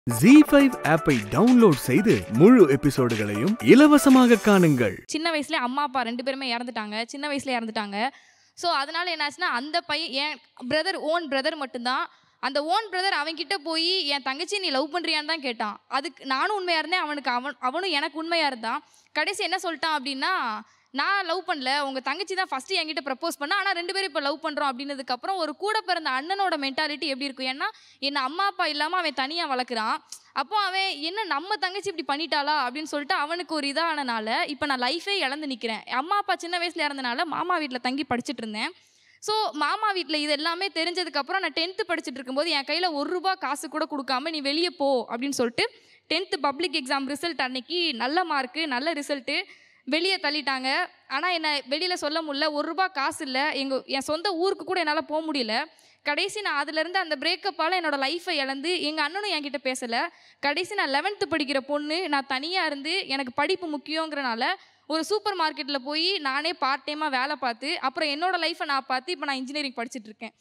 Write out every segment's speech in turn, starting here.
Z5 ஆப்பை download செய்து முழு எபிசோடுகளையும் இலவசமாக காணுங்கள். சின்ன வயசுல அம்மா அப்பா ரெண்டு பேருமே இறந்துட்டாங்க. சின்ன வயசுல இறந்துட்டாங்க. ஸோ அதனால என்னாச்சுன்னா அந்த பையன் என் ஓன் பிரதர் மட்டும்தான். அந்த ஓன் பிரதர் அவன்கிட்ட போய் என் தங்கச்சி நீ லவ் பண்ணுறியான்னு தான் கேட்டான். அதுக்கு நானும் உண்மையாக இருந்தேன், அவனும் எனக்கு உண்மையாக இருந்தான். கடைசி என்ன சொல்லிட்டான் அப்படின்னா, நான் லவ் பண்ணல, உங்கள் தங்கச்சி தான் ஃபஸ்ட்டு என்கிட்ட ப்ரப்போஸ் பண்ணா, ஆனால் ரெண்டு பேரும் இப்போ லவ் பண்ணுறோம் அப்படின்னதுக்கப்புறம் ஒரு கூட பிறந்த அண்ணனோட மென்டாலிட்டி எப்படி இருக்கும்? ஏன்னா என்ன அம்மா அப்பா இல்லாமல் அவன் தனியாக வளர்க்குறான். அப்போ அவன் என்ன நம்ம தங்கச்சி இப்படி பண்ணிட்டாளா அப்படின்னு சொல்லிட்டு அவனுக்கு ஒரு இதானனால இப்போ நான் லைஃபே இழந்து நிற்கிறேன். அம்மா அப்பா சின்ன வயசில் இறந்தனால மாமா வீட்டில் தங்கி படிச்சுட்டு இருந்தேன். ஸோ மாமா வீட்டில் இது எல்லாமே தெரிஞ்சதுக்கப்புறம் நான் 10th படிச்சுட்டு இருக்கும்போது என் கையில் ₹1 காசு கூட கொடுக்காம நீ வெளியே போ அப்படின்னு சொல்லிட்டு 10th பப்ளிக் எக்ஸாம் ரிசல்ட் அன்னைக்கு நல்ல மார்க்கு நல்ல ரிசல்ட்டு வெளியே தள்ளிட்டாங்க. ஆனால் என்னை வெளியில் சொல்ல முடியல, ₹1 காசு இல்லை, என் சொந்த ஊருக்கு கூட என்னால் போக முடியல. கடைசி நான் அதுலேருந்து அந்த பிரேக்கப்பால் என்னோடய லைஃப்பை இழந்து எங்கள் அண்ணனும் என்கிட்ட பேசலை. கடைசி நான் 11th படிக்கிற பொண்ணு, நான் தனியாக இருந்து எனக்கு படிப்பு முக்கியங்கிறனால ஒரு சூப்பர் மார்க்கெட்டில் போய் நானே பார்ட் டைமாக வேலை பார்த்து அப்புறம் என்னோடய லைஃப்பை நான் பார்த்து இப்போ நான் இன்ஜினியரிங் படிச்சுட்ருக்கேன்.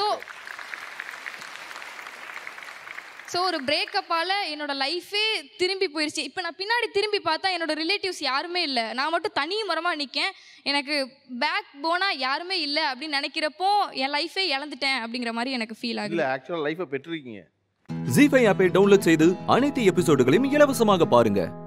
ஸோ ஒரு பிரேக்கப்பால் என்னோடய லைஃபே திரும்பி போயிடுச்சு. இப்போ நான் பின்னாடி திரும்பி பார்த்தா என்னோடய ரிலேட்டிவ்ஸ் யாருமே இல்லை, நான் மட்டும் தனி மரமாக நிற்கேன். எனக்கு பேக் போனாக யாருமே இல்லை அப்படின்னு நினைக்கிறப்போ என் லைஃபே இழந்துட்டேன் அப்படிங்கிற மாதிரி எனக்கு ஃபீல் ஆகுது. ஆக்சுவலாக லைஃபை பெற்றிருக்கீங்க. Z5 ஆப்பை டவுன்லோட் செய்து அனைத்து எபிசோடுகளையும் இலவசமாக பாருங்க.